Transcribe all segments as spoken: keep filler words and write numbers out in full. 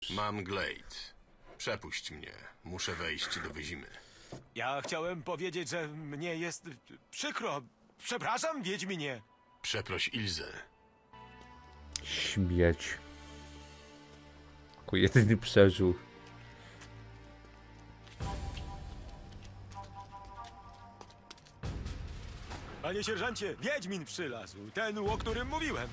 Mam Glade. Przepuść mnie. Muszę wejść do Wyzimy. Ja chciałem powiedzieć, że mnie jest przykro. Przepraszam, Wiedźminie. Przeproś Ilzę. Śmieć. Jako jedyny przeżył. Panie sierżancie, Wiedźmin przylazł. Ten, o którym mówiłem.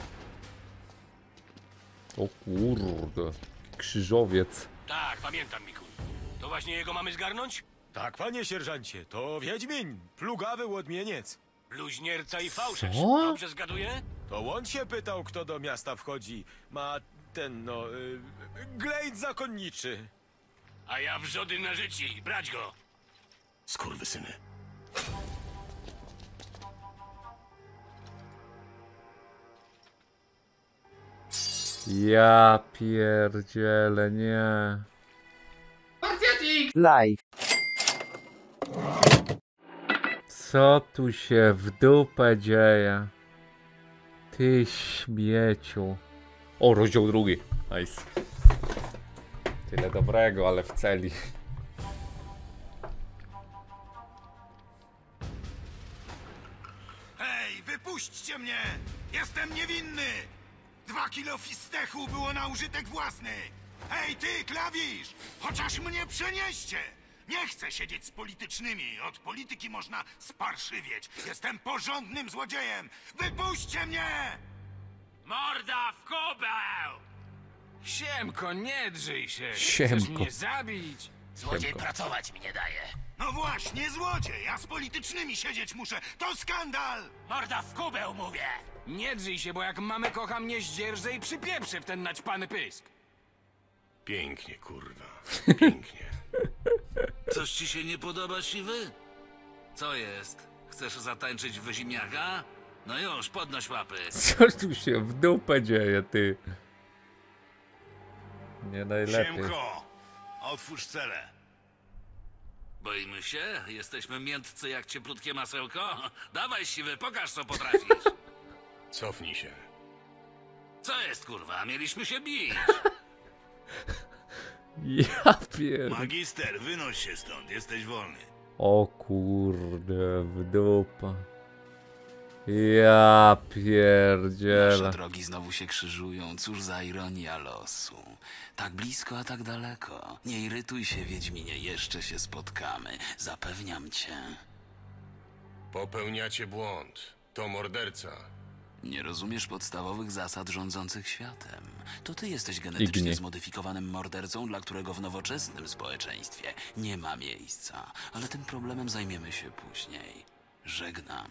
O kurde. Krzyżowiec. Tak, pamiętam, Miku. To właśnie jego mamy zgarnąć? Tak, panie sierżancie, to Wiedźmin. Plugawy łodmieniec. Bluźnierca i fałszerz. Co? Dobrze zgaduję? To on się pytał, kto do miasta wchodzi. Ma ten, no... Y, glejt zakonniczy. A ja wrzody na życi. Brać go. Skurwysyny. Ja pierdzielę, nie. Live. Co tu się w dupę dzieje? Ty śmieciu. O, rozdział drugi. Nice. Tyle dobrego, ale w celi. Hej, wypuśćcie mnie! Jestem niewinny! Dwa kilo fistechu było na użytek własny! Hej, ty, klawisz! Chociaż mnie przenieście! Nie chcę siedzieć z politycznymi. Od polityki można sparszywieć. Jestem porządnym złodziejem! Wypuśćcie mnie! Morda w kubeł! Siemko, nie drzyj się! Siemko. Chcesz mnie zabić? Złodziej Siemko. pracować mi nie daje. No właśnie, złodziej! Ja z politycznymi siedzieć muszę! To skandal! Morda w kubeł, mówię! Nie drzyj się, bo jak mamy kocha mnie zdzierżę i przypieprzę w ten naćpany pysk. Pięknie, kurwa. Pięknie. Coś ci się nie podoba, siwy? Co jest? Chcesz zatańczyć w ziemniaka? No już, podnoś łapy. Co tu się w dupę dzieje, ty? Nie najlepiej. Siemko! Otwórz celę. Boimy się? Jesteśmy miętcy jak cieplutkie masełko? Dawaj, siwy, pokaż co potrafisz. Cofnij się. Co jest, kurwa? Mieliśmy się bić. Ja pier... Magister, wynoś się stąd, jesteś wolny. O kurde, w dupę. Ja Nasze pierdzielę. drogi znowu się krzyżują, cóż za ironia losu. Tak blisko, a tak daleko. Nie irytuj się, Wiedźminie, jeszcze się spotkamy. Zapewniam cię. Popełniacie błąd. To morderca. Nie rozumiesz podstawowych zasad rządzących światem. To ty jesteś genetycznie Igni. zmodyfikowanym mordercą, dla którego w nowoczesnym społeczeństwie nie ma miejsca. Ale tym problemem zajmiemy się później. Żegnam.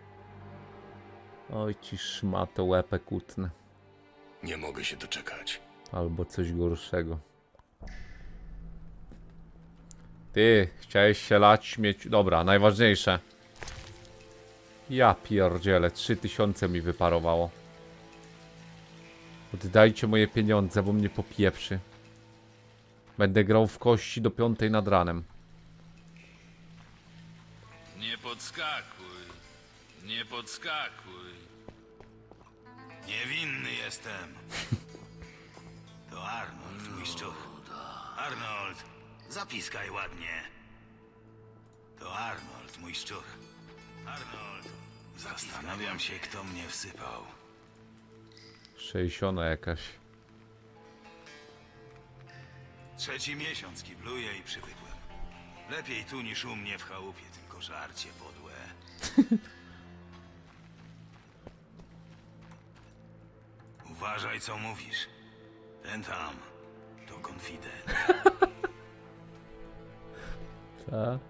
Oj ci szmato łepę kutne. Nie mogę się doczekać. Albo coś gorszego. Ty, chciałeś się lać śmieciu. Dobra, najważniejsze. Ja pierdzielę, trzy tysiące mi wyparowało. Oddajcie moje pieniądze, bo mnie popieprzy. Będę grał w kości do piątej nad ranem. Nie podskakuj. Nie podskakuj. Niewinny jestem. To Arnold, mój szczuch. Arnold, zapiskaj ładnie. To Arnold, mój szczuch. Arnold, zastanawiam się, kto mnie wsypał. sześćdziesiąt jakaś. Trzeci miesiąc kibluję i przywykłem. Lepiej tu niż u mnie w chałupie, tylko żarcie podłe. Uważaj, co mówisz. Ten tam to konfident. Ta?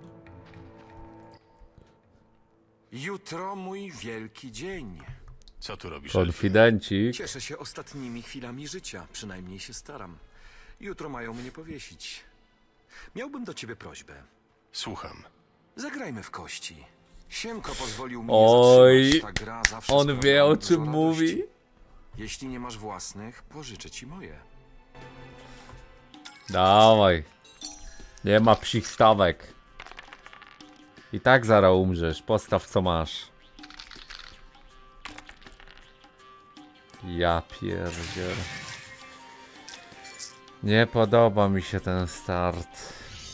Jutro mój wielki dzień. Co tu robisz, elfie? Konfidencik. Cieszę się ostatnimi chwilami życia, przynajmniej się staram. Jutro mają mnie powiesić. Miałbym do ciebie prośbę. Słucham. Zagrajmy w kości. Siemko pozwolił mi Oj, je zatrzymać. Ta gra zawsze on sprawia wie, o mi dużo czym radości. mówi. Jeśli nie masz własnych, pożyczę ci moje. Dawaj. Nie ma psich stawek. I tak zaraz umrzesz. Postaw co masz. Ja pierdzielę. Nie podoba mi się ten start.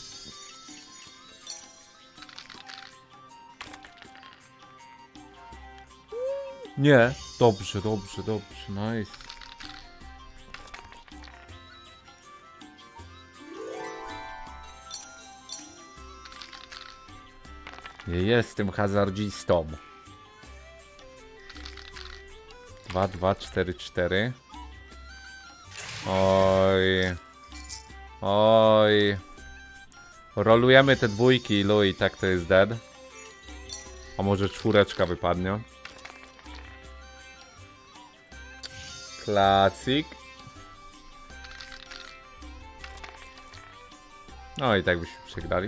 Nie. Dobrze, dobrze, dobrze. Nice. Nie jestem hazardzistą. dwa, dwa, cztery, cztery. Oj. Oj. Rolujemy te dwójki, ilu i tak to jest dead. A może czwóreczka wypadnie. Klasyk. No i tak byśmy przegrali.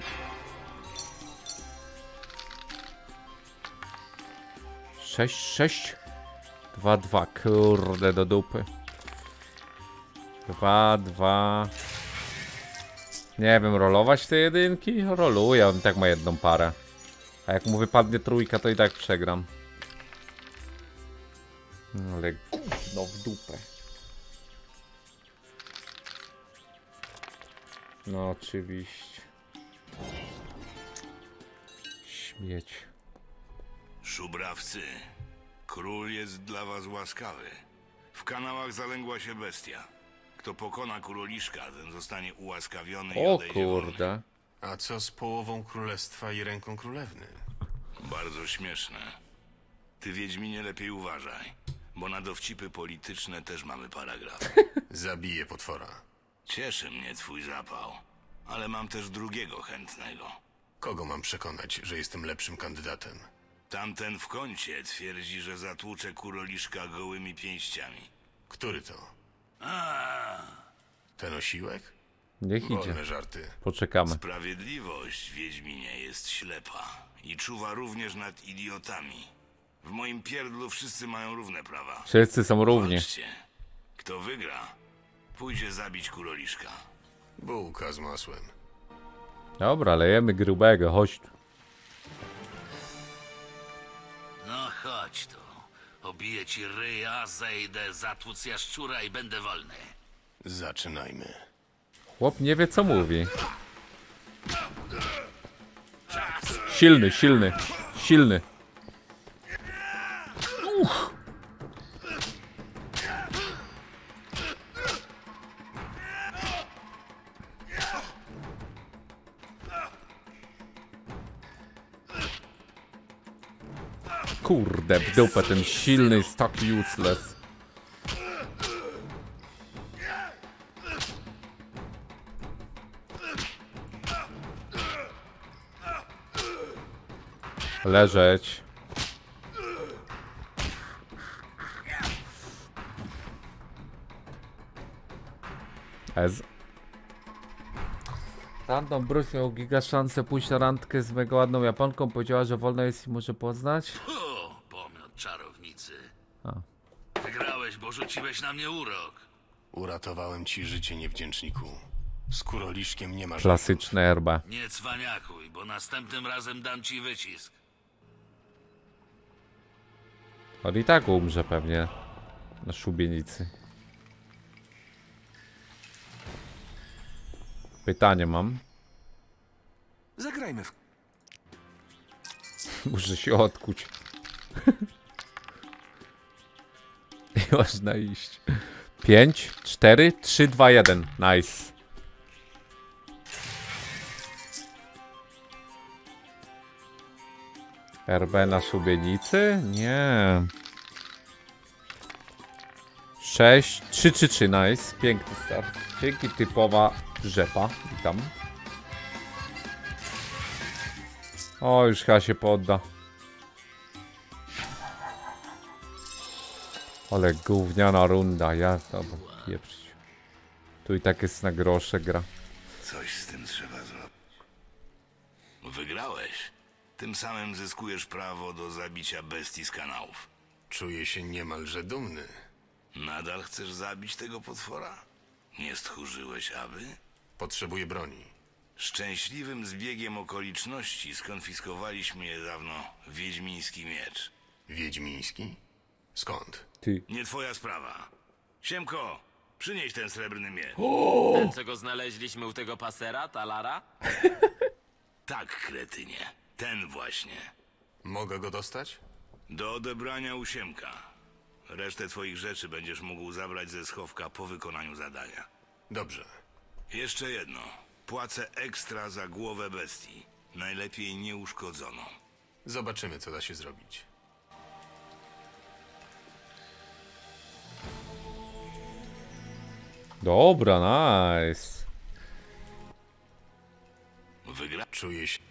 sześć, sześć. dwa, dwa. Kurde, do dupy. dwa, dwa. Nie wiem, rolować te jedynki? Roluję, on i tak ma jedną parę. A jak mu wypadnie trójka, to i tak przegram. Ale no w dupę. No oczywiście. Śmieć. Szubrawcy, król jest dla was łaskawy. W kanałach zalęgła się bestia. Kto pokona kuroliszka, ten zostanie ułaskawiony i O odejdzie wolny. kurde. A co z połową królestwa i ręką królewny? Bardzo śmieszne. Ty, Wiedźminie, lepiej uważaj, bo na dowcipy polityczne też mamy paragraf. Zabiję potwora. Cieszy mnie twój zapał, ale mam też drugiego chętnego. Kogo mam przekonać, że jestem lepszym kandydatem? Tamten w kącie twierdzi, że zatłucze kuroliszka gołymi pięściami. Który to? A, Ten osiłek? Niech idzie. Wolne żarty. Poczekamy. sprawiedliwość, Wiedźminie, jest ślepa i czuwa również nad idiotami. W moim pierdlu wszyscy mają równe prawa. Wszyscy są równi. Walczcie. Kto wygra, pójdzie zabić kuroliszka. Bułka z masłem. Dobra, lejemy grubego, chodź tu. No chodź tu. Obiję ci ryja, zejdę, zatłuc jaszczura i będę wolny. Zaczynajmy. Chłop nie wie co mówi. Silny, silny, silny. Uch. Kurde, w dupę, ten silny jest taki useless. Leżeć. Ez. Random Bruce miał giga szansę pójść na randkę z mega ładną Japonką. Powiedziała, że wolno jest i może poznać. O, pomiot czarownicy. A. Wygrałeś, bo rzuciłeś na mnie urok. Uratowałem ci życie, niewdzięczniku. Z kuroliszkiem nie ma Klasyczne R B. Nie cwaniakuj, bo następnym razem dam ci wycisk. On i tak umrze pewnie na szubienicy. Pytanie mam. Zagrajmy w... Muszę się odkuć. I można iść. pięć, cztery, trzy, dwa, jeden. Nice. R B na szubienicy? Nie. sześć, trzy, trzy, trzy. Nice. Piękny start. Dzięki, typowa rzepa. Witam. O, już chyba się podda. Ale gówniana runda, ja to pieprzyć. Tu i tak jest na grosze gra. Coś z tym trzeba zrobić. Wygrałeś. Tym samym zyskujesz prawo do zabicia bestii z kanałów. Czuję się niemalże dumny. Nadal chcesz zabić tego potwora? Nie stchórzyłeś, aby? Potrzebuję broni. Szczęśliwym zbiegiem okoliczności skonfiskowaliśmy niedawno wiedźmiński miecz. Wiedźmiński? Skąd? Ty. Nie twoja sprawa. Siemko, Przynieś ten srebrny miecz. Ten, co go znaleźliśmy u tego pasera, Talara? Tak, kretynie. Ten właśnie. Mogę go dostać? Do odebrania u Siemka. Resztę twoich rzeczy będziesz mógł zabrać ze schowka po wykonaniu zadania. Dobrze. Jeszcze jedno. Płacę ekstra za głowę bestii. Najlepiej nieuszkodzoną. Zobaczymy, co da się zrobić. Dobra, nice. Wygra... Czuję się...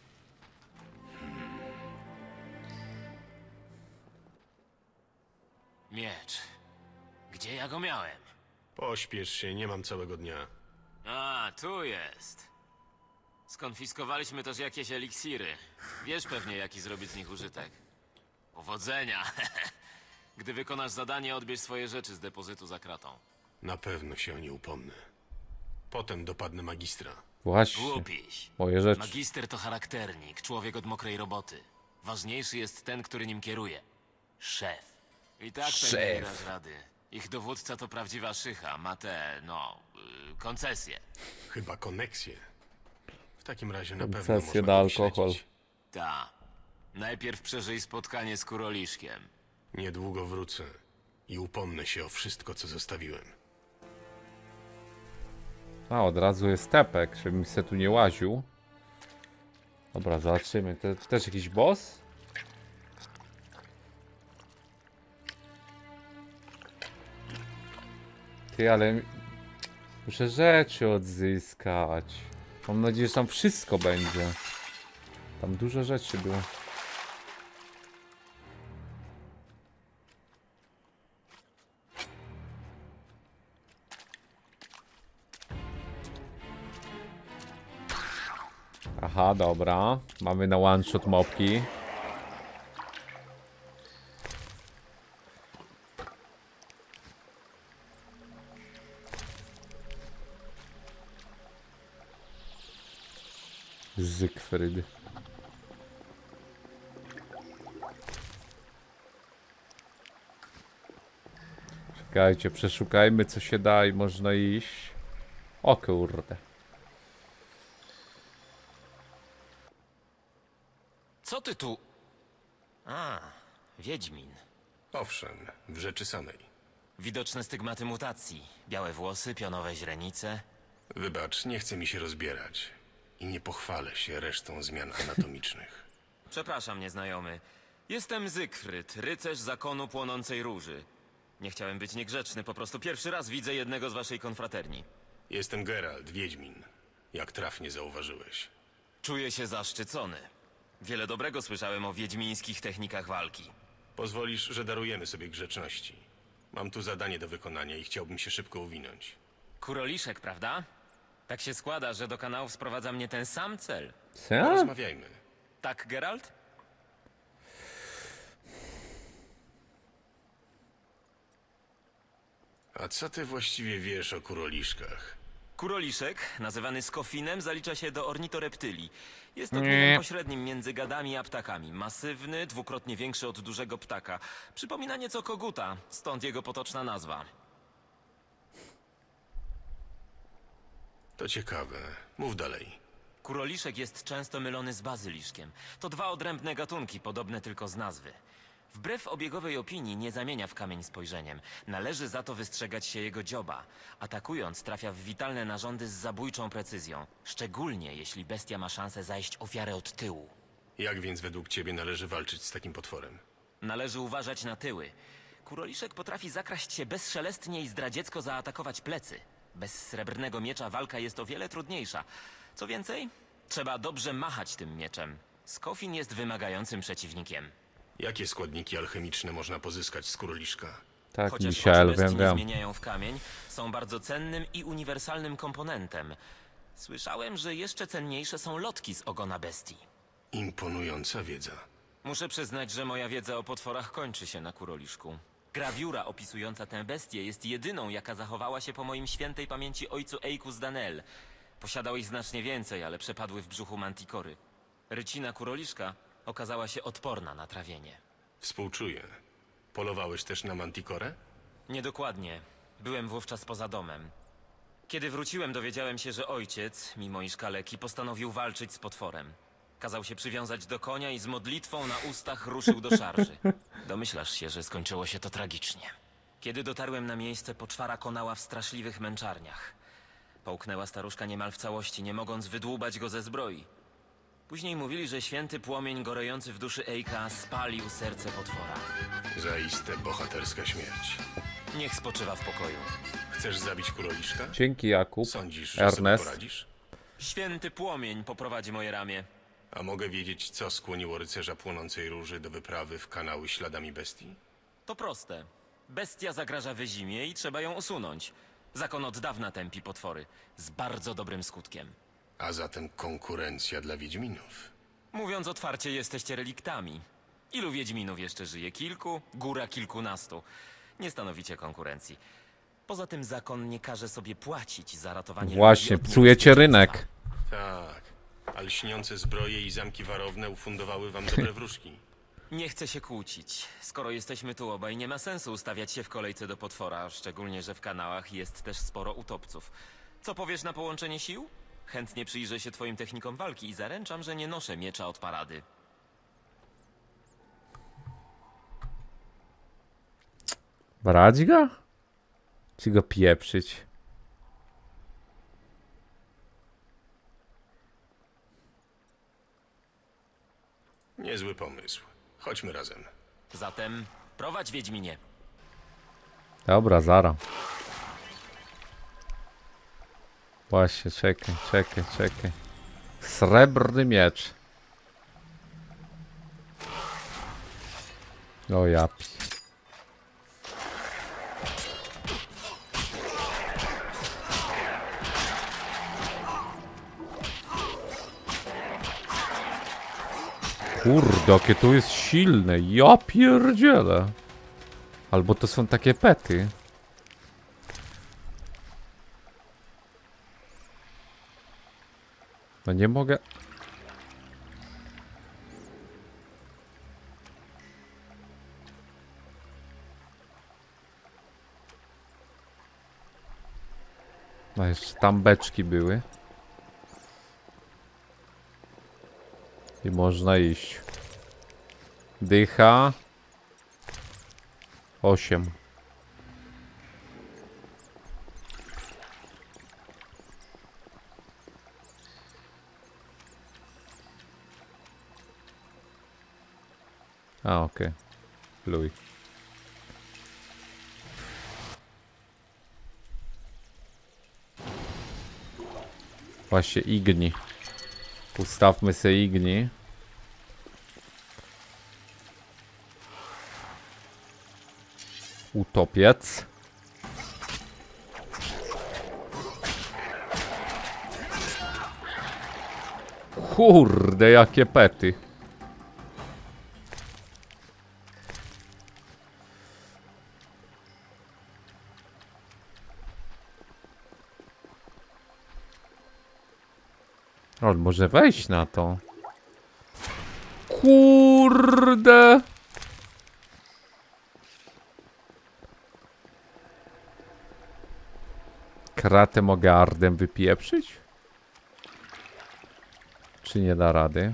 Miecz. Gdzie ja go miałem? Pośpiesz się, nie mam całego dnia. A, tu jest. Skonfiskowaliśmy też jakieś eliksiry. Wiesz pewnie, jaki zrobić z nich użytek. Powodzenia. Gdy wykonasz zadanie, odbierz swoje rzeczy z depozytu za kratą. Na pewno się o nie upomnę. Potem dopadnę magistra. Właśnie. Głupiś. Moje rzeczy. Magister to charakternik, człowiek od mokrej roboty. Ważniejszy jest ten, który nim kieruje. Szef. I tak pewnie nie Szef. dasz rady. Ich dowódca to prawdziwa szycha, ma te, no, yy, koncesje. Chyba koneksję. W takim razie na pewno Koncesje można na go alkohol. śledzić. Ta. Najpierw przeżyj spotkanie z Kuroliszkiem. Niedługo wrócę i upomnę się o wszystko, co zostawiłem. A, od razu jest tepek, żebym se tu nie łaził. Dobra, zobaczymy. To też jakiś boss? Ty, ale... Muszę rzeczy odzyskać. Mam nadzieję, że tam wszystko będzie. Tam dużo rzeczy było. Aha, dobra. Mamy na one shot mopki. Zygfryd. Czekajcie, przeszukajmy co się da i można iść. O kurde. Co ty tu... A, Wiedźmin. Owszem, w rzeczy samej. Widoczne stygmaty mutacji. Białe włosy, pionowe źrenice. Wybacz, nie chce mi się rozbierać. I nie pochwalę się resztą zmian anatomicznych. Przepraszam, nieznajomy. Jestem Zygfryd, rycerz zakonu płonącej róży. Nie chciałem być niegrzeczny, po prostu pierwszy raz widzę jednego z waszej konfraterni. Jestem Geralt, Wiedźmin. Jak trafnie zauważyłeś. Czuję się zaszczycony. Wiele dobrego słyszałem o wiedźmińskich technikach walki. Pozwolisz, że darujemy sobie grzeczności. Mam tu zadanie do wykonania i chciałbym się szybko uwinąć. Kuroliszek, prawda? Tak się składa, że do kanału sprowadza mnie ten sam cel. Co? Porozmawiajmy. Tak, Geralt? A co ty właściwie wiesz o kuroliszkach? Kuroliszek, nazywany skofinem, zalicza się do ornitoreptylii. Jest Nie. odmianem pośrednim między gadami a ptakami. Masywny, dwukrotnie większy od dużego ptaka. Przypomina nieco koguta, stąd jego potoczna nazwa. To ciekawe. Mów dalej. Kuroliszek jest często mylony z bazyliszkiem. To dwa odrębne gatunki, podobne tylko z nazwy. Wbrew obiegowej opinii nie zamienia w kamień spojrzeniem. Należy za to wystrzegać się jego dzioba. Atakując trafia w witalne narządy z zabójczą precyzją. Szczególnie jeśli bestia ma szansę zajść ofiarę od tyłu. Jak więc według ciebie należy walczyć z takim potworem? Należy uważać na tyły. Kuroliszek potrafi zakraść się bezszelestnie i zdradziecko zaatakować plecy. Bez srebrnego miecza walka jest o wiele trudniejsza. Co więcej, trzeba dobrze machać tym mieczem. Skofin jest wymagającym przeciwnikiem. Jakie składniki alchemiczne można pozyskać z kuroliszka? Tak, Chociaż Michel, oczy bestii wiem, nie wiem. zmieniają w kamień, są bardzo cennym i uniwersalnym komponentem. Słyszałem, że jeszcze cenniejsze są lotki z ogona bestii. Imponująca wiedza. Muszę przyznać, że moja wiedza o potworach kończy się na Kuroliszku. Grawiura opisująca tę bestię jest jedyną, jaka zachowała się po moim świętej pamięci ojcu Eikus Danel. Posiadał ich znacznie więcej, ale przepadły w brzuchu Mantikory. Rycina Kuroliszka okazała się odporna na trawienie. Współczuję. Polowałeś też na Manticore? Niedokładnie. Byłem wówczas poza domem. Kiedy wróciłem, dowiedziałem się, że ojciec, mimo iż kaleki, postanowił walczyć z potworem. Kazał się przywiązać do konia i z modlitwą na ustach ruszył do szarży. Domyślasz się, że skończyło się to tragicznie. Kiedy dotarłem na miejsce, poczwara konała w straszliwych męczarniach. Połknęła staruszka niemal w całości, nie mogąc wydłubać go ze zbroi. Później mówili, że święty płomień gorejący w duszy Ejka spalił serce potwora. Zaiste bohaterska śmierć. Niech spoczywa w pokoju. Chcesz zabić kuroliszka? Dzięki Jakub. Sądzisz, że sobie Ernest. poradzisz? Święty płomień poprowadzi moje ramię. A mogę wiedzieć, co skłoniło rycerza płonącej róży do wyprawy w kanały śladami bestii? To proste. Bestia zagraża Wyzimie i trzeba ją usunąć. Zakon od dawna tępi potwory. Z bardzo dobrym skutkiem. A zatem konkurencja dla wiedźminów. Mówiąc otwarcie, jesteście reliktami. Ilu wiedźminów jeszcze żyje? Kilku? Góra kilkunastu. Nie stanowicie konkurencji. Poza tym zakon nie każe sobie płacić za ratowanie Właśnie, ludzi od psujecie niebezpieczeństwa. rynek. Tak, a lśniące zbroje i zamki warowne ufundowały wam dobre wróżki. Nie chcę się kłócić. Skoro jesteśmy tu obaj, nie ma sensu ustawiać się w kolejce do potwora, szczególnie, że w kanałach jest też sporo utopców. Co powiesz na połączenie sił? Chętnie przyjrzę się twoim technikom walki i zaręczam, że nie noszę miecza od parady. Brać go? Czy go pieprzyć? Niezły pomysł. Chodźmy razem. Zatem prowadź, Wiedźminie. Dobra, zara. Właśnie, czekaj, czekaj, czekaj. Srebrny miecz. O ja pi... Kurde, jakie to jest silne. Ja pierdzielę. Albo to są takie pety. No nie mogę. No jeszcze tam beczki były. I można iść. Dycha. Osiem. A, okej. Okay. Luj. Właśnie igni. Ustawmy sobie igni. Utopiec. Kurde, jakie pety. On może wejść na to. Kurde. Kratę mogę ardem wypieprzyć? Czy nie da rady?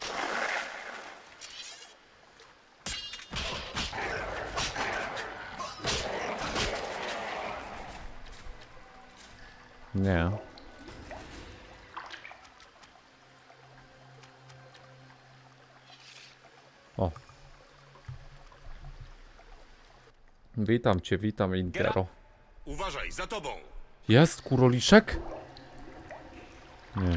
Nie. O. Witam cię, witam Intero. Uważaj, za tobą! Jest kuroliszek? Nie.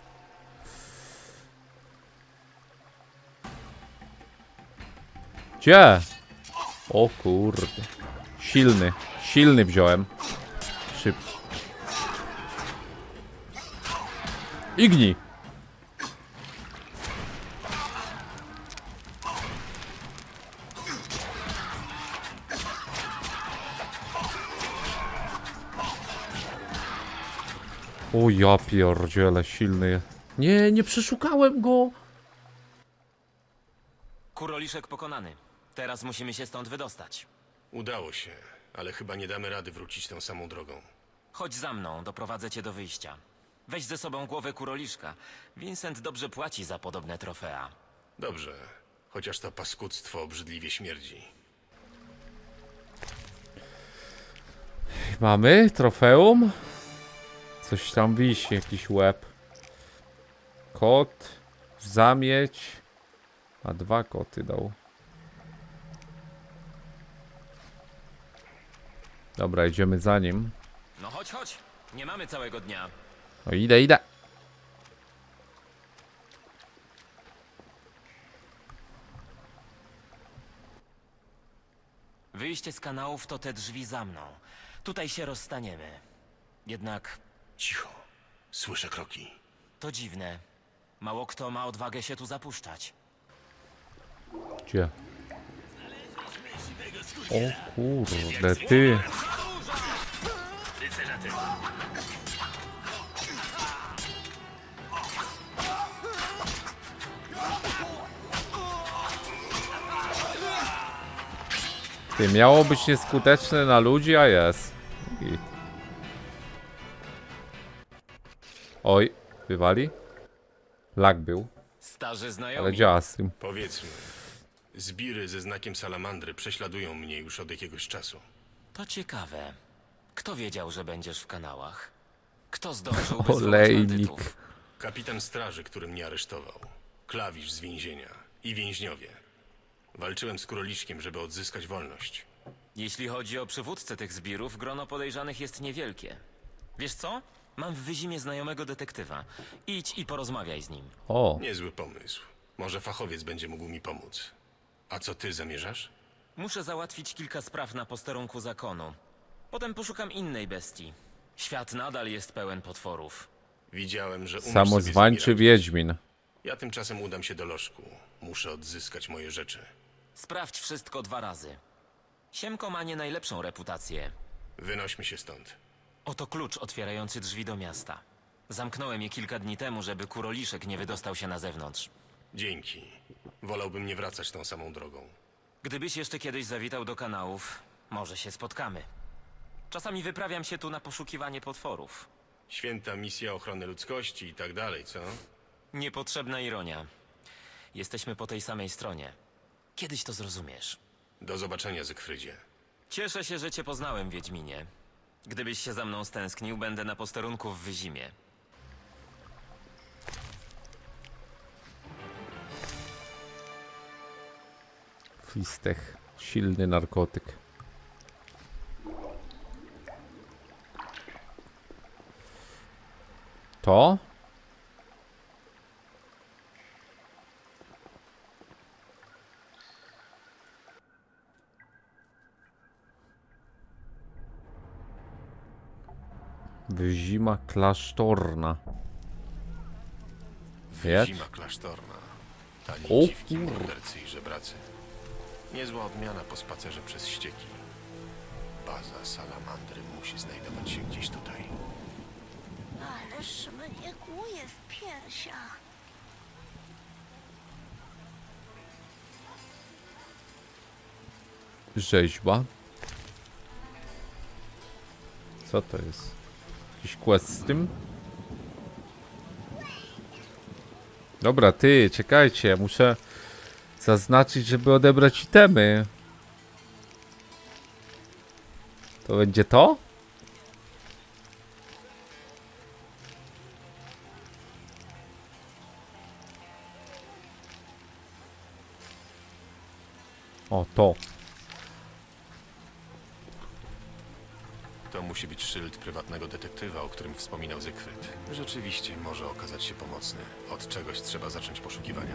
Gdzie? O kurde. Silny. Silny wziąłem. Szyb. Igni. O ja pierdziele, silny. Nie, nie przeszukałem go. Kuroliszek pokonany. Teraz musimy się stąd wydostać. Udało się, ale chyba nie damy rady wrócić tą samą drogą. Chodź za mną, doprowadzę cię do wyjścia. Weź ze sobą głowę kuroliszka. Vincent dobrze płaci za podobne trofea. Dobrze, chociaż to paskudztwo obrzydliwie śmierdzi. Mamy trofeum? Coś tam wisi, jakiś łeb. Kot, zamieć. A dwa koty dał. Dobra, idziemy za nim. No chodź, chodź. Nie mamy całego dnia. No idę, idę. Wyjście z kanałów to te drzwi za mną. Tutaj się rozstaniemy. Jednak Cicho, słyszę kroki. to dziwne. Mało kto ma odwagę się tu zapuszczać. Gdzie? O kurde, ty. Ty, miało być nieskuteczne na ludzi, a jest. I... Oj, wywali? Lag był, Starzy znajomi. ale działa z tym. Powiedzmy, zbiry ze znakiem salamandry prześladują mnie już od jakiegoś czasu. To ciekawe. Kto wiedział, że będziesz w kanałach? Kto zdążył wyzwać Olejnik. bandytów? Kapitan straży, który mnie aresztował. Klawisz z więzienia. I więźniowie. Walczyłem z Kuroliszkiem, żeby odzyskać wolność. Jeśli chodzi o przywódcę tych zbirów, grono podejrzanych jest niewielkie. Wiesz co? Mam w Wyzimie znajomego detektywa. Idź i porozmawiaj z nim. O, Niezły pomysł. Może fachowiec będzie mógł mi pomóc. A co ty zamierzasz? Muszę załatwić kilka spraw na posterunku zakonu. Potem poszukam innej bestii. Świat nadal jest pełen potworów. Widziałem, że umiesz samozwańczy sobie zbierać. wiedźmin. Ja tymczasem udam się do lożku. Muszę odzyskać moje rzeczy. Sprawdź wszystko dwa razy. Siemko ma nie najlepszą reputację. Wynośmy się stąd. Oto klucz otwierający drzwi do miasta. Zamknąłem je kilka dni temu, żeby Kuroliszek nie wydostał się na zewnątrz. Dzięki. Wolałbym nie wracać tą samą drogą. Gdybyś jeszcze kiedyś zawitał do kanałów, może się spotkamy. Czasami wyprawiam się tu na poszukiwanie potworów. Święta misja ochrony ludzkości i tak dalej, co? Niepotrzebna ironia. Jesteśmy po tej samej stronie. Kiedyś to zrozumiesz. Do zobaczenia, Zygfrydzie. Cieszę się, że cię poznałem, Wiedźminie. Gdybyś się za mną stęsknił, będę na posterunku w Wyzimie. Fistech. Silny narkotyk. To? Wyzima klasztorna. Wiesz? Zima klasztorna. Tani O dziwki, kur- mordercy i żebracy. Niezła odmiana po spacerze przez ścieki. Baza salamandry musi znajdować się gdzieś tutaj. Ależ mnie kłuje w piersiach. Rzeźba. Co to jest? Jakiś quest z tym? Dobra, ty, czekajcie, muszę zaznaczyć, żeby odebrać itemy. To będzie to? O, to. To musi być szyld prywatnego detektywa, o którym wspominał Zygfryd. Rzeczywiście może okazać się pomocny. Od czegoś trzeba zacząć poszukiwania.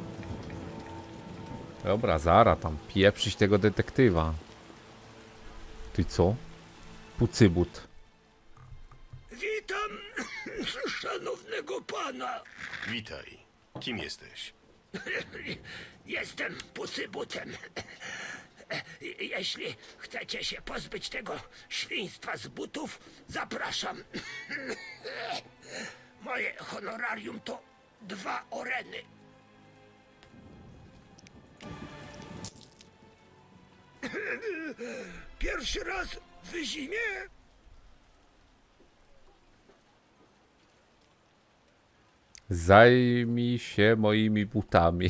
Dobra, zara tam pieprzyć tego detektywa. Ty co? Pucybut. Witam szanownego pana. Witaj. Kim jesteś? Jestem Pucybutem. Jeśli chcecie się pozbyć tego świństwa z butów, zapraszam. Moje honorarium to dwa oreny. pierwszy raz w zimie? Zajmij się moimi butami.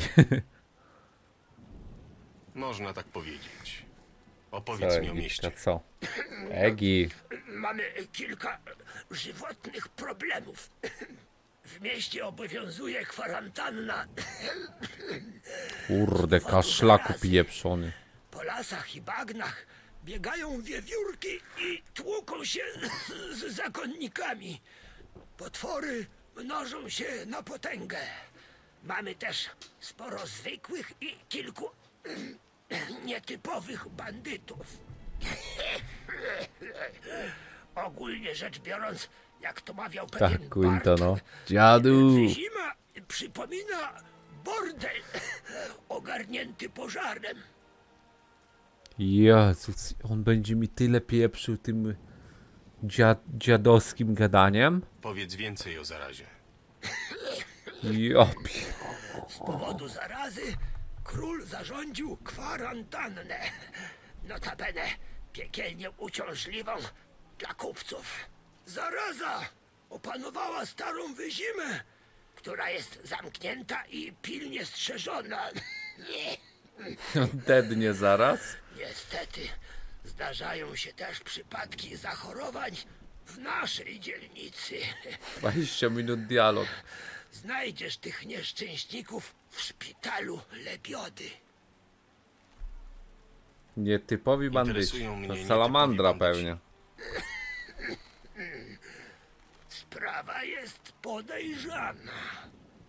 Można tak powiedzieć. Opowiedz mi o mieście. Co? Egi. Mamy kilka żywotnych problemów. W mieście obowiązuje kwarantanna. Kurde, kaszlaku pieprzony. Po lasach i bagnach biegają wiewiórki i tłuką się z zakonnikami. Potwory mnożą się na potęgę. Mamy też sporo zwykłych i kilku nietypowych bandytów. Ogólnie rzecz biorąc, jak to mawiał pewien Tak, Quinto, Bart, no. Dziadu. zima przypomina bordel ogarnięty pożarem. Jezus, on będzie mi tyle pieprzył tym dzia dziadowskim gadaniem. Powiedz więcej o zarazie. Jopi. Z powodu zarazy król zarządził kwarantannę. Notabene piekielnie uciążliwą dla kupców. Zaraza opanowała starą wyzimę, która jest zamknięta i pilnie strzeżona. Dednie zaraz. Niestety zdarzają się też przypadki zachorowań w naszej dzielnicy. dwadzieścia minut dialog. Znajdziesz tych nieszczęśników w szpitalu Lebiody. Nietypowi bandyci. Interesują mnie To nietypowi salamandra bandyci. pewnie. Sprawa jest podejrzana.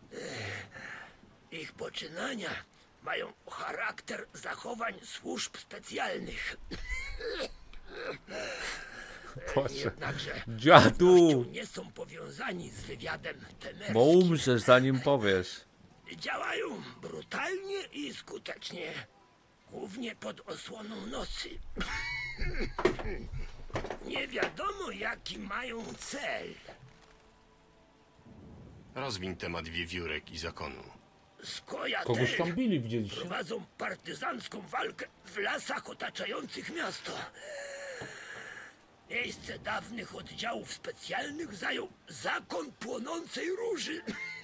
Ich poczynania mają charakter zachowań służb specjalnych. Boże. Jednakże Dziadu! nie są powiązani z wywiadem temerskim. Bo umrzesz zanim powiesz. Działają brutalnie i skutecznie. Głównie pod osłoną nocy. Nie wiadomo, jaki mają cel. Rozwiń temat wiewiórek i zakonu. Skojatel tam bili, widzieliście? prowadzą partyzancką walkę w lasach otaczających miasto. Miejsce dawnych oddziałów specjalnych zajął zakon płonącej róży.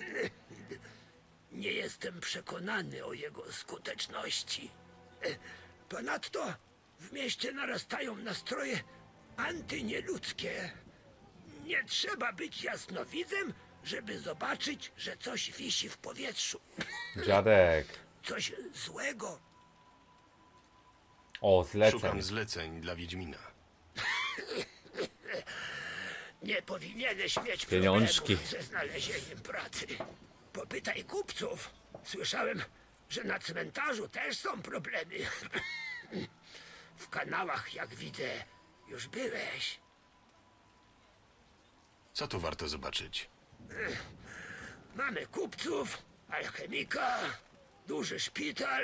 Nie jestem przekonany o jego skuteczności. Ponadto w mieście narastają nastroje antynieludzkie. Nie trzeba być jasnowidzem, żeby zobaczyć, że coś wisi w powietrzu. Dziadek. Coś złego. O, zleceń. Szukam zleceń dla Wiedźmina. Nie powinieneś mieć Pieniążki. problemów ze znalezieniem pracy. Popytaj kupców. Słyszałem, że na cmentarzu też są problemy. W kanałach, jak widzę, już byłeś. Co tu warto zobaczyć? Mamy kupców, alchemika, duży szpital.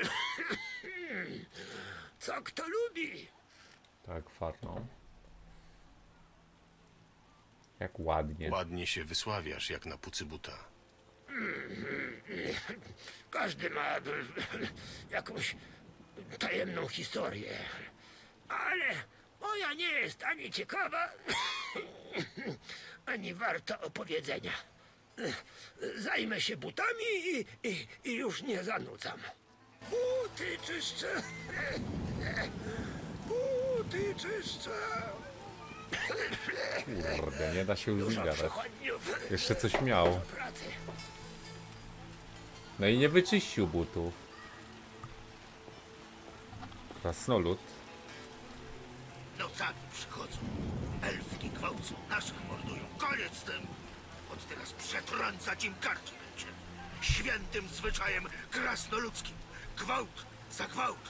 Co kto lubi? Tak, farną. Jak ładnie. Ładnie się wysławiasz, jak na pucybuta. Każdy ma jakąś tajemną historię. Ale moja nie jest ani ciekawa, ani warta opowiedzenia. Zajmę się butami i, i, i już nie zanudzam. Buty czyszczę. Buty czyszczę. Kurde, nie da się już Dużo zgadać. przechodniów. Jeszcze coś miał. Do pracy. No i nie wyczyścił butów. Krasnolud. Nocami przychodzą. Elfki gwałcą, naszych mordują. Koniec z tym. Od teraz przetrącać im karki będzie. Świętym zwyczajem krasnoludzkim. Gwałt za gwałt.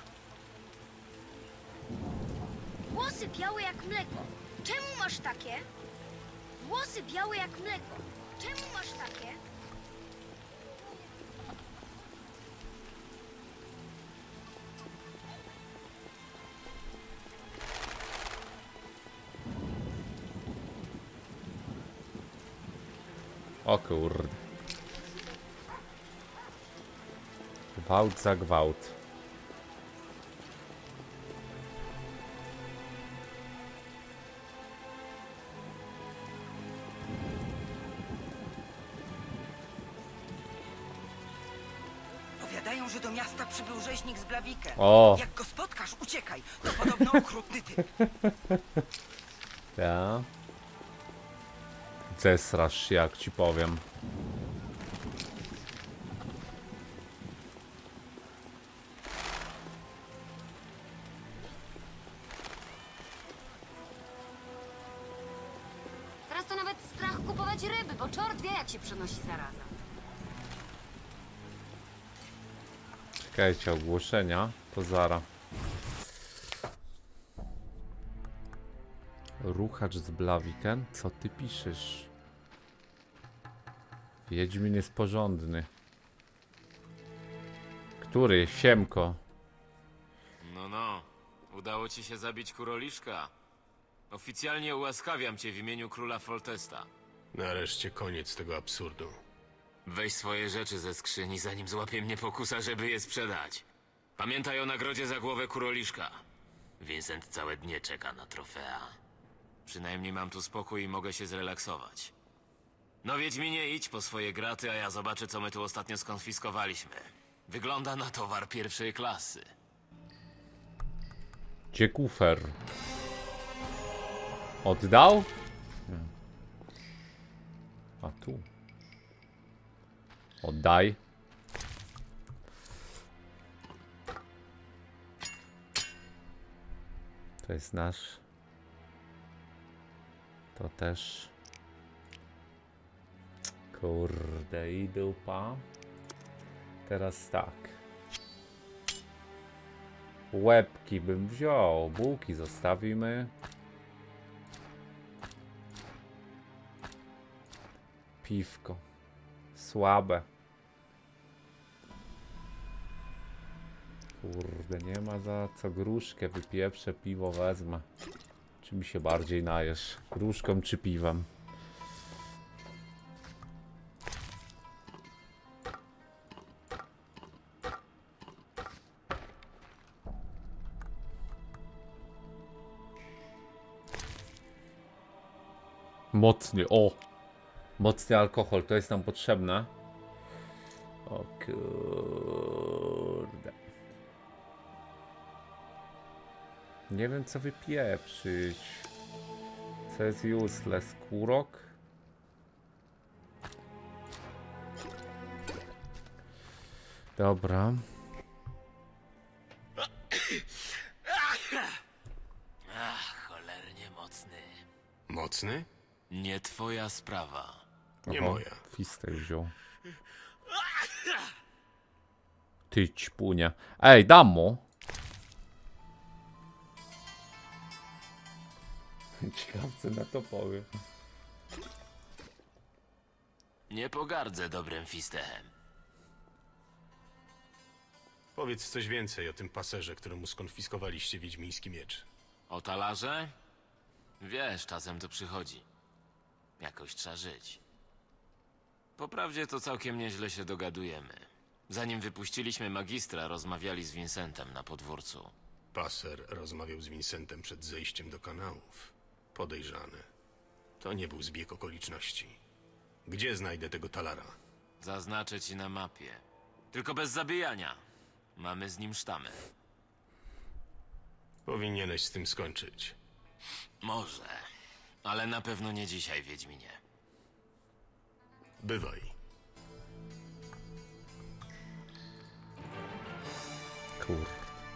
Włosy białe jak mleko. Czemu masz takie? Włosy białe jak mleko. Czemu masz takie? O kurde. Gwałt za gwałt. Gadają, że do miasta przybył rzeźnik z Blaviken. O. Jak go spotkasz, uciekaj. To podobno okrutny typ. Ja. Zesrasz się, jak ci powiem. Teraz to nawet strach kupować ryby, bo czort wie, jak się przenosi zaraza. Czekajcie, ogłoszenia. To zara. Ruchacz z Blaviken? Co ty piszesz? Wiedźmin jest porządny. Który? Siemko. No, no. Udało ci się zabić kuroliszka. Oficjalnie ułaskawiam cię w imieniu króla Foltesta. Nareszcie koniec tego absurdu. Weź swoje rzeczy ze skrzyni, zanim złapie mnie pokusa, żeby je sprzedać. Pamiętaj o nagrodzie za głowę kuroliszka. Vincent całe dnie czeka na trofea. Przynajmniej mam tu spokój i mogę się zrelaksować. No Wiedźminie, idź po swoje graty, a ja zobaczę, co my tu ostatnio skonfiskowaliśmy. Wygląda na towar pierwszej klasy. Gdzie kufer? Oddał? Nie. A tu. Oddaj. To jest nasz. To też. Kurde i dupa. Teraz tak. Łebki bym wziął. Bułki zostawimy. Piwko. Słabe. Kurde, nie ma za co gruszkę wypieprzę, piwo wezmę. Czym się bardziej najesz? Gruszką czy piwem? Mocny, o! Mocny alkohol, to jest nam potrzebne. O kurde. Nie wiem co wypieprzyć. Co jest useless? Kurok? Dobra. Ach, cholernie mocny. Mocny? Nie twoja sprawa. Nie Oho, moja. Fistę wziął. Ty ćpunia. Ej, dam mu. Ciekawce na to powiem. Nie pogardzę dobrym fistechem. Powiedz coś więcej o tym paserze, któremu skonfiskowaliście wiedźmiński miecz. O talarze? Wiesz, czasem to przychodzi. Jakoś trzeba żyć. Poprawdzie to całkiem nieźle się dogadujemy. Zanim wypuściliśmy magistra, rozmawiali z Vincentem na podwórcu. Paser rozmawiał z Vincentem przed zejściem do kanałów. Podejrzany. To nie był zbieg okoliczności. Gdzie znajdę tego talara? Zaznaczę ci na mapie. Tylko bez zabijania. Mamy z nim sztamy. Powinieneś z tym skończyć. Może. Ale na pewno nie dzisiaj, Wiedźminie. Bywaj. Kur.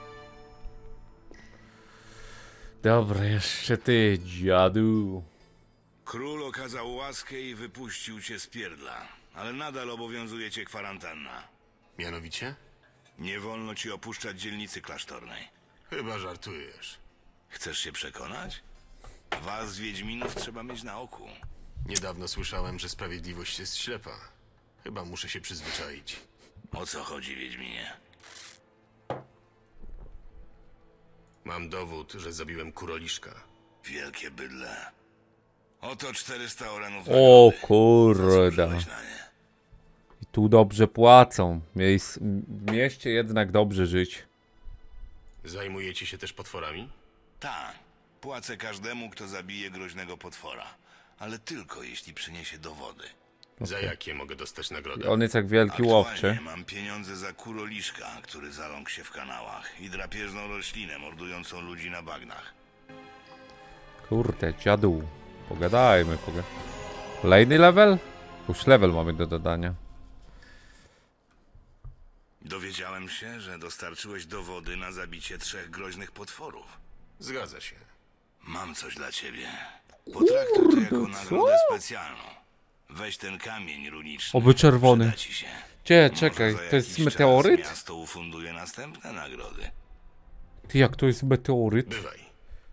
Dobra, jeszcze ty, dziadu. Król okazał łaskę i wypuścił cię z pierdla, ale nadal obowiązuje cię kwarantanna. Mianowicie? Nie wolno ci opuszczać dzielnicy klasztornej. Chyba żartujesz. Chcesz się przekonać? Was, Wiedźminów, trzeba mieć na oku. Niedawno słyszałem, że sprawiedliwość jest ślepa. Chyba muszę się przyzwyczaić. O co chodzi, Wiedźminie? Mam dowód, że zabiłem kuroliszka. Wielkie bydle. Oto czterysta orenów O nagrody. kurde. Zasłużyłeś na nie. I tu dobrze płacą. Miejsc, w mieście jednak dobrze żyć. Zajmujecie się też potworami? Tak. Płacę każdemu, kto zabije groźnego potwora. Ale tylko jeśli przyniesie dowody. Za jakie mogę dostać nagrodę? On jest jak wielki łowczy. Aktualnie mam pieniądze za kuroliszka, który zaląkł się w kanałach, i drapieżną roślinę mordującą ludzi na bagnach. Kurde, dziadu. Pogadajmy, poga... Kolejny level? Już level mamy do dodania. Dowiedziałem się, że dostarczyłeś dowody na zabicie trzech groźnych potworów. Zgadza się. Mam coś dla ciebie. Potraktuj to jako nagrodę specjalną. Weź ten kamień runiczny. Oby czerwony. Przyda ci się. Gdzie, Może czekaj, za to jest jakiś meteoryt? czas miasto ufunduje następne nagrody. Ty, jak to jest meteoryt? Bywaj.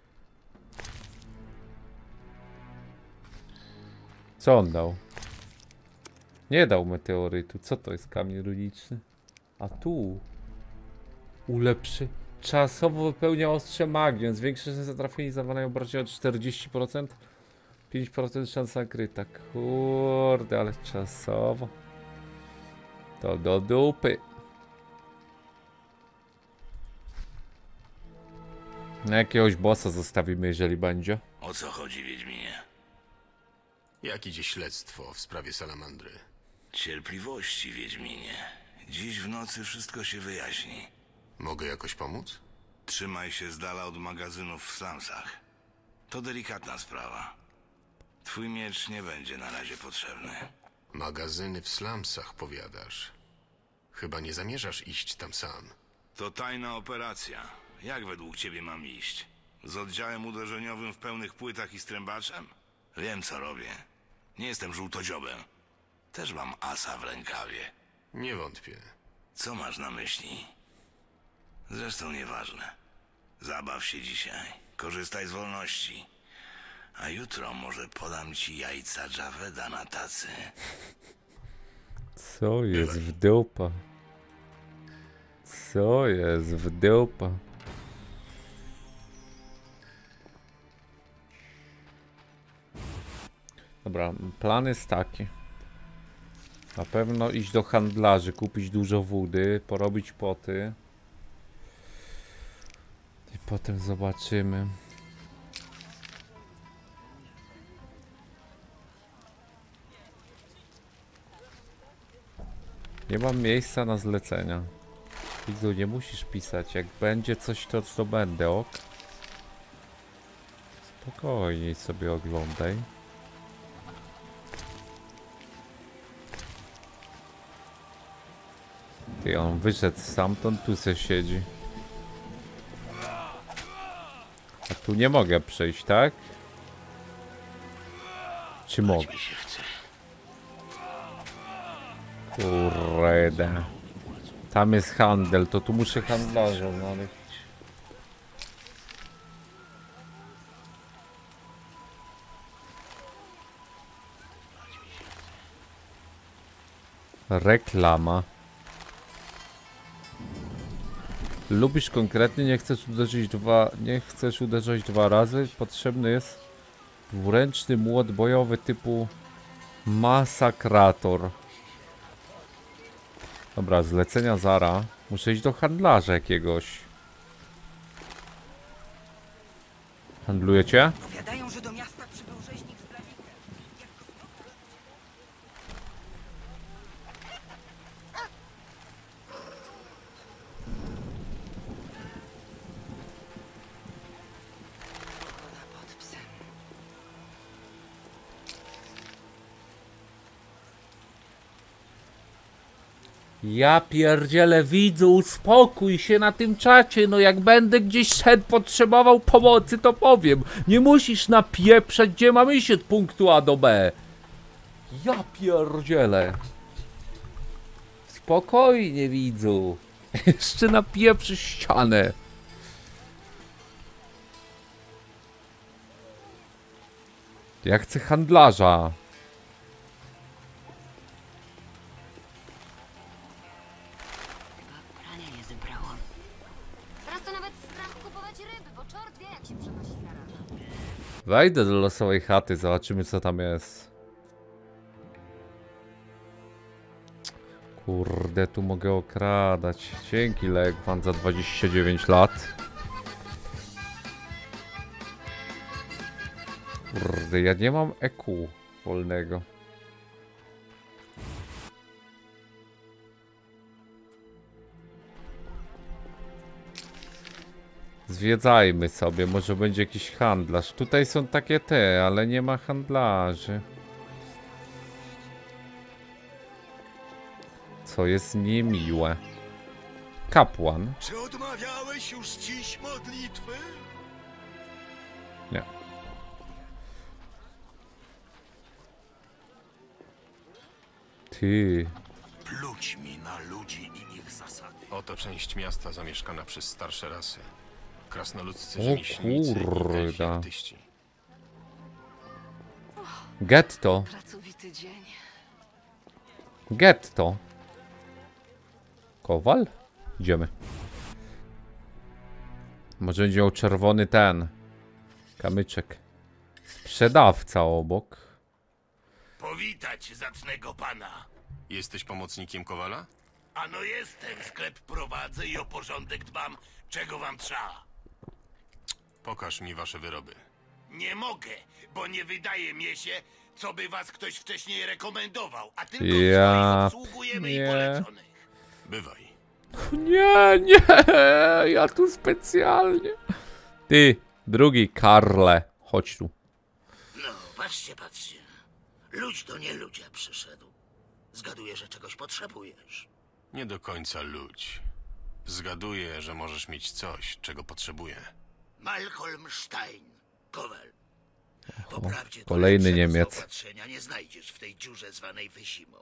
Co on dał? Nie dał meteorytu. Co to jest kamień runiczny? A tu... Ulepszy... Czasowo wypełnia ostrze magią. Zwiększa szanse trafienia i zawarcia obrażenia o czterdzieści procent. pięć procent szansa kryta. Kurde, ale czasowo. To do dupy. Na jakiegoś bossa zostawimy, jeżeli będzie. O co chodzi, Wiedźminie? Jak idzie śledztwo w sprawie salamandry? Cierpliwości, Wiedźminie. Dziś w nocy wszystko się wyjaśni. Mogę jakoś pomóc? Trzymaj się z dala od magazynów w slumsach. To delikatna sprawa. Twój miecz nie będzie na razie potrzebny. Magazyny w slumsach, powiadasz. Chyba nie zamierzasz iść tam sam. To tajna operacja. Jak według ciebie mam iść? Z oddziałem uderzeniowym w pełnych płytach i strębaczem? Wiem, co robię. Nie jestem żółtodziobem. Też mam asa w rękawie. Nie wątpię. Co masz na myśli? Zresztą nieważne. Zabaw się dzisiaj. Korzystaj z wolności. A jutro może podam ci jajca Javeda na tacy. Co jest w dupa? Co jest w dupa? Dobra, plan jest taki. Na pewno iść do handlarzy, kupić dużo wody, porobić poty. I potem zobaczymy. Nie mam miejsca na zlecenia. Widzu, nie musisz pisać. Jak będzie coś, to to będę, ok? Spokojniej sobie oglądaj. Ty, on wyszedł stamtąd, tu se siedzi. A tu nie mogę przejść, tak? Czy mogę? Kurde. Tam jest handel, to tu muszę handlarza znaleźć. Reklama. Lubisz konkretnie, nie chcesz uderzyć dwa, nie chcesz uderzać dwa razy. Potrzebny jest dwuręczny młot bojowy typu Masakrator. Dobra, zlecenia Zara. Muszę iść do handlarza jakiegoś. Handlujecie? Powiadają, że do miasta przybył rzeźnik z Blaviken. Pod psem. Ja pierdzielę, widzu, uspokój się na tym czacie, no jak będę gdzieś szedł, potrzebował pomocy, to powiem. Nie musisz napieprzać, gdzie mamy iść od punktu A do B. Ja pierdzielę. Spokojnie, widzu. Jeszcze napieprzy ścianę. Ja chcę handlarza. Teraz to nawet strach kupować ryby, bo czort wie, jak się przenosi zaraza. Wejdę do losowej chaty, zobaczymy co tam jest. Kurde, tu mogę okradać. Dzięki Legwan za dwadzieścia dziewięć lat. Kurde, ja nie mam E Q wolnego. Zwiedzajmy sobie, może będzie jakiś handlarz. Tutaj są takie te, ale nie ma handlarzy. Co jest niemiłe. Kapłan. Czy odmawiałeś już dziś modlitwy? Nie. Ty. Pluć mi na ludzi i ich zasady. Oto część miasta zamieszkana przez starsze rasy. Krasnoludzcy O rzemieślnicy i kurda. elfi artyści. Getto. Pracowity dzień. Getto. Kowal? Idziemy. Może będzie miał czerwony ten kamyczek. Sprzedawca obok. Powitać zacnego pana. Jesteś pomocnikiem Kowala? Ano jestem, sklep prowadzę i o porządek dbam. Czego wam trzeba? Pokaż mi wasze wyroby. Nie mogę, bo nie wydaje mi się, co by was ktoś wcześniej rekomendował, a tylko Ja... swoich obsługujemy nie. i poleconych. Bywaj. Nie, nie, ja tu specjalnie. Ty, drugi Karle, chodź tu. No, patrzcie, patrzcie. Ludź to nie ludzie przyszedł. Zgaduję, że czegoś potrzebujesz. Nie do końca ludź. Zgaduję, że możesz mieć coś, czego potrzebuję. Malcolm Stein, Kowal. Po prawdzie to kolejny lepszego Niemiec. zaopatrzenia nie znajdziesz w tej dziurze zwanej Wyzimą.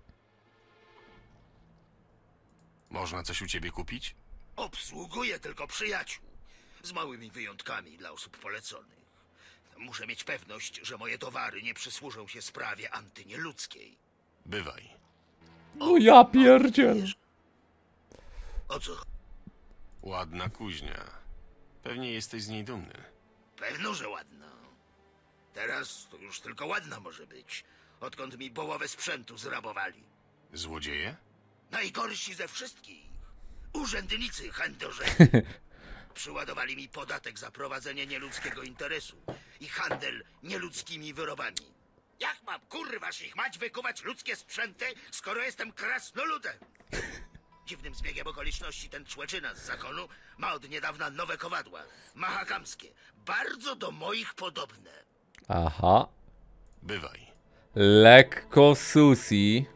Można coś u ciebie kupić? Obsługuję tylko przyjaciół. Z małymi wyjątkami dla osób poleconych. Muszę mieć pewność, że moje towary nie przysłużą się sprawie antynieludzkiej. Bywaj. No ja pierdziel. O co? Ładna kuźnia. Pewnie jesteś z niej dumny. Pewno, że ładna. Teraz to już tylko ładna może być, odkąd mi połowę sprzętu zrabowali. Złodzieje? Najgorsi ze wszystkich. Urzędnicy handlarze. Przyładowali mi podatek za prowadzenie nieludzkiego interesu i handel nieludzkimi wyrobami. Jak mam, kurwa, ich mać wykuwać ludzkie sprzęty, skoro jestem krasnoludem? Dziwnym zbiegiem okoliczności ten człeczyna z zakonu ma od niedawna nowe kowadła. Mahakamskie. Bardzo do moich podobne. Aha. Bywaj. Lekko susi.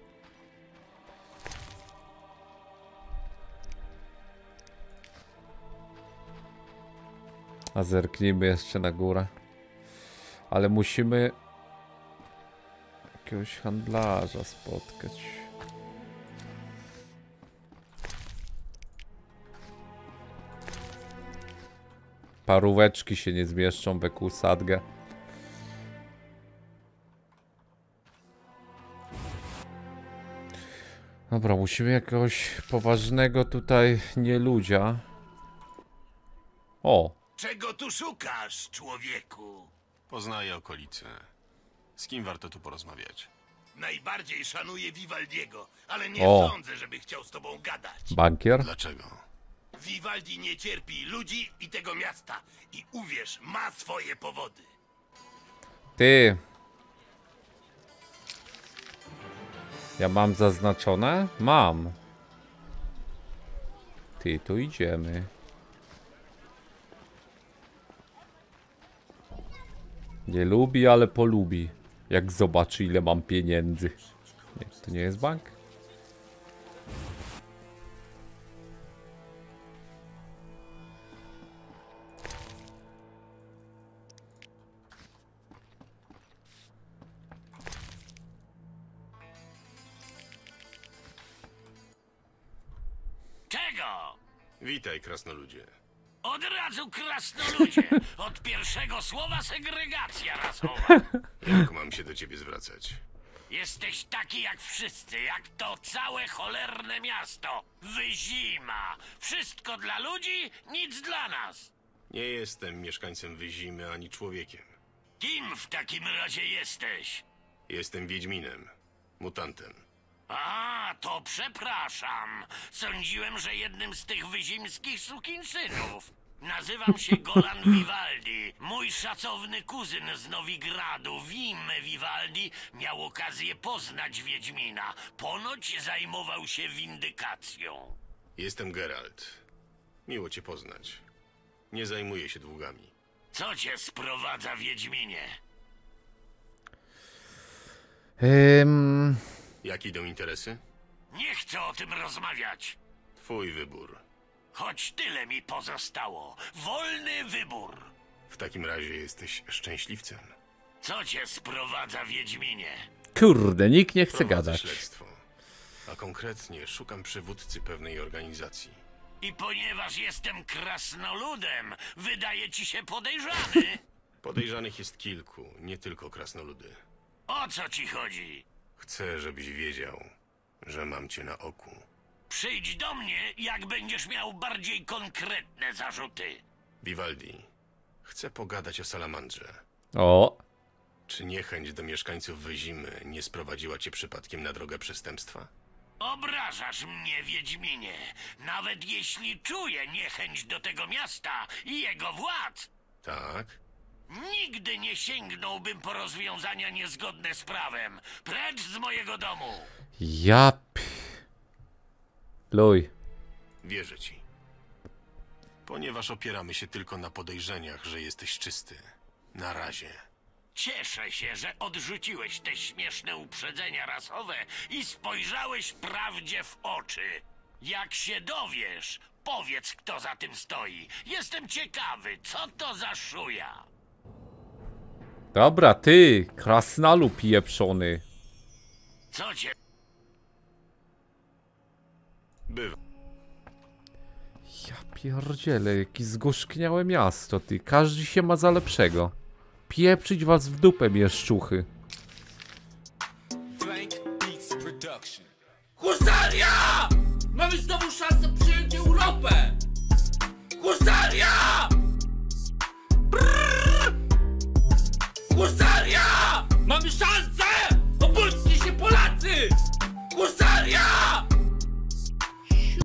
A zerknijmy jeszcze na górę. Ale musimy jakiegoś handlarza spotkać. Paróweczki się nie zmieszczą we kłusadgę. Dobra, musimy jakiegoś poważnego tutaj nieludzia. O! Czego tu szukasz, człowieku? Poznaję okolice. Z kim warto tu porozmawiać? Najbardziej szanuję Vivaldiego, ale nie O. sądzę, żeby chciał z tobą gadać. Bankier? Dlaczego? Vivaldi nie cierpi ludzi i tego miasta. I uwierz, ma swoje powody. Ty! Ja mam zaznaczone? Mam. Ty, tu idziemy. Nie lubi, ale polubi. Jak zobaczy, ile mam pieniędzy. Nie, to nie jest bank? Czego? Witaj, krasnoludzie. Od razu krasnoludzie. Od pierwszego słowa segregacja rasowa. Jak mam się do ciebie zwracać? Jesteś taki jak wszyscy, jak to całe cholerne miasto. Wyzima. Wszystko dla ludzi, nic dla nas. Nie jestem mieszkańcem Wyzimy ani człowiekiem. Kim w takim razie jesteś? Jestem wiedźminem. Mutantem. A, to przepraszam. Sądziłem, że jednym z tych wyzimskich sukinsynów. Nazywam się Golan Vivaldi. Mój szacowny kuzyn z Nowigradu, Wim Vivaldi, miał okazję poznać Wiedźmina. Ponoć zajmował się windykacją. Jestem Geralt. Miło cię poznać. Nie zajmuję się długami. Co cię sprowadza, Wiedźminie? Ym... Jak idą interesy? Nie chcę o tym rozmawiać. Twój wybór. Choć tyle mi pozostało. Wolny wybór. W takim razie jesteś szczęśliwcem. Co cię sprowadza, Wiedźminie? Kurde, nikt nie chce Prowadzę gadać. śledztwo. A konkretnie szukam przywódcy pewnej organizacji. I ponieważ jestem krasnoludem, wydaje ci się podejrzany? Podejrzanych jest kilku, nie tylko krasnoludy. O co ci chodzi? Chcę, żebyś wiedział, że mam cię na oku. Przyjdź do mnie, jak będziesz miał bardziej konkretne zarzuty. Vivaldi, chcę pogadać o salamandrze. O, Czy niechęć do mieszkańców Wyzimy nie sprowadziła cię przypadkiem na drogę przestępstwa? Obrażasz mnie, Wiedźminie, nawet jeśli czuję niechęć do tego miasta i jego władz. Tak? Nigdy nie sięgnąłbym po rozwiązania niezgodne z prawem. Precz z mojego domu! ja... p- Luj. Wierzę ci. Ponieważ opieramy się tylko na podejrzeniach, że jesteś czysty. Na razie. Cieszę się, że odrzuciłeś te śmieszne uprzedzenia rasowe i spojrzałeś prawdzie w oczy. Jak się dowiesz, powiedz, kto za tym stoi. Jestem ciekawy, co to za szuja. Dobra, ty, krasnalu pieprzony. Co cię... Bywa. Ja pierdzielę, jakie zgorzkniałe miasto, ty. Każdy się ma za lepszego. Pieprzyć was w dupę, mieszczuchy. Husaria! Mamy znowu szansę przyjąć Europę! Husaria! Brrr! Husaria! Mamy szansę!